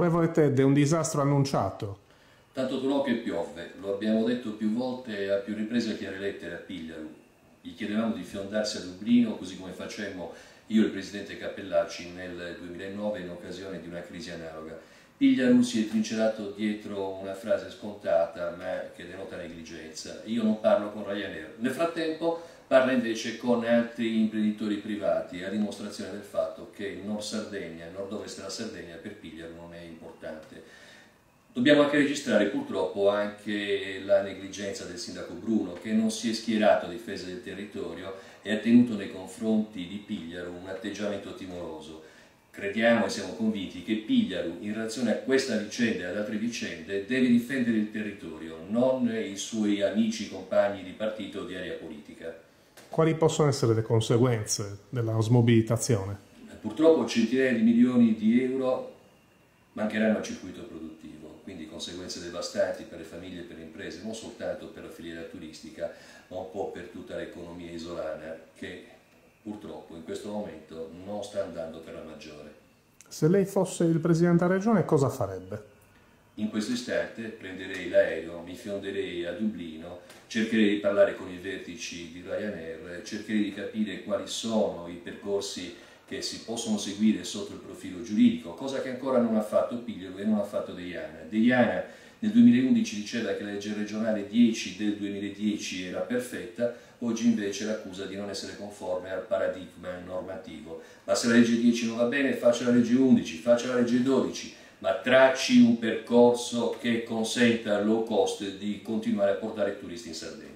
Onorevole Tedde, un disastro annunciato. Tanto tronò che piovve, lo abbiamo detto più volte e a più riprese a chiare lettere a Pigliaru. Gli chiedevamo di fiondarsi a Dublino, così come facemmo io e il presidente Cappellacci nel 2009 in occasione di una crisi analoga. Pigliaru si è trincerato dietro una frase scontata ma che denota negligenza: io non parlo con Ryanair. Nel frattempo parla invece con altri imprenditori privati, a dimostrazione del fatto che il Nord Sardegna, il nord-ovest della Sardegna per Pigliaru non è importante. Dobbiamo anche registrare purtroppo anche la negligenza del sindaco Bruno, che non si è schierato a difesa del territorio e ha tenuto nei confronti di Pigliaru un atteggiamento timoroso. Crediamo e siamo convinti che Pigliaru, in relazione a questa vicenda e ad altre vicende, deve difendere il territorio, non i suoi amici, compagni di partito o di area politica. Quali possono essere le conseguenze della smobilitazione? Purtroppo centinaia di milioni di euro mancheranno al circuito produttivo, quindi conseguenze devastanti per le famiglie e per le imprese, non soltanto per la filiera turistica, ma un po' per tutta l'economia isolana che purtroppo in questo momento non sta andando per la maggiore. Se lei fosse il Presidente della Regione, cosa farebbe? In questo istante prenderei l'aereo, mi fionderei a Dublino, cercherei di parlare con i vertici di Ryanair, cercherei di capire quali sono i percorsi che si possono seguire sotto il profilo giuridico, cosa che ancora non ha fatto Pigliaru e non ha fatto Deiana. Deiana nel 2011 diceva che la legge regionale 10 del 2010 era perfetta, oggi invece l'accusa di non essere conforme al paradigma normativo. Ma se la legge 10 non va bene, faccia la legge 11, faccia la legge 12, ma tracci un percorso che consenta al low cost di continuare a portare turisti in Sardegna.